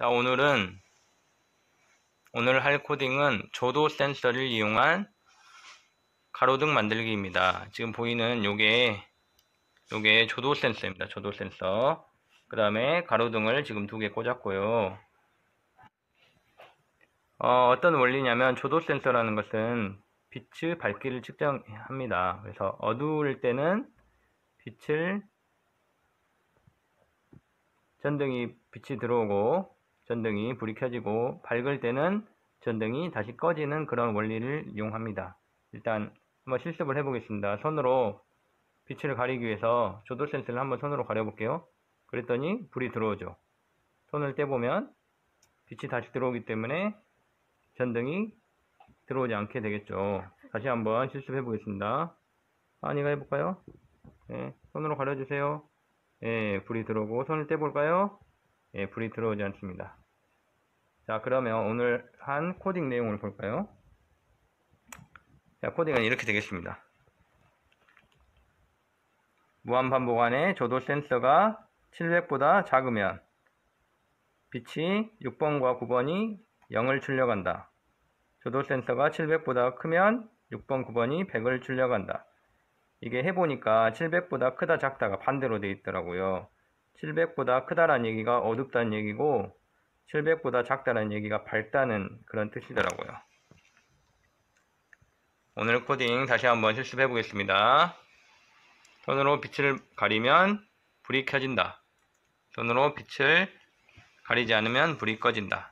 자, 오늘 할 코딩은 조도 센서를 이용한 가로등 만들기입니다. 지금 보이는 요게 조도 센서입니다. 조도 센서. 그 다음에 가로등을 지금 2개 꽂았고요. 어떤 원리냐면 조도 센서라는 것은 빛의 밝기를 측정합니다. 그래서 어두울 때는 전등이 빛이 들어오고 전등이 불이 켜지고, 밝을 때는 전등이 다시 꺼지는 그런 원리를 이용합니다. 일단 한번 실습을 해보겠습니다. 손으로 빛을 가리기 위해서 조도 센서를 한번 손으로 가려볼게요. 그랬더니 불이 들어오죠. 손을 떼보면 빛이 다시 들어오기 때문에 전등이 들어오지 않게 되겠죠. 다시 한번 실습해 보겠습니다. 아니가 해볼까요? 네, 손으로 가려주세요. 예, 불이 들어오고, 손을 떼볼까요? 예, 불이 들어오지 않습니다. 자, 그러면 오늘 한 코딩 내용을 볼까요? 자, 코딩은 이렇게 되겠습니다. 무한반복 안에 조도 센서가 700보다 작으면 빛이 6번과 9번이 0을 출력한다. 조도 센서가 700보다 크면 6번, 9번이 100을 출력한다. 이게 해보니까 700보다 크다 작다가 반대로 되어 있더라고요. 700보다 크다란 얘기가 어둡다는 얘기고, 700보다 작다는 얘기가 밝다는 그런 뜻이더라고요. 오늘 코딩 다시 한번 실습해 보겠습니다. 손으로 빛을 가리면 불이 켜진다. 손으로 빛을 가리지 않으면 불이 꺼진다.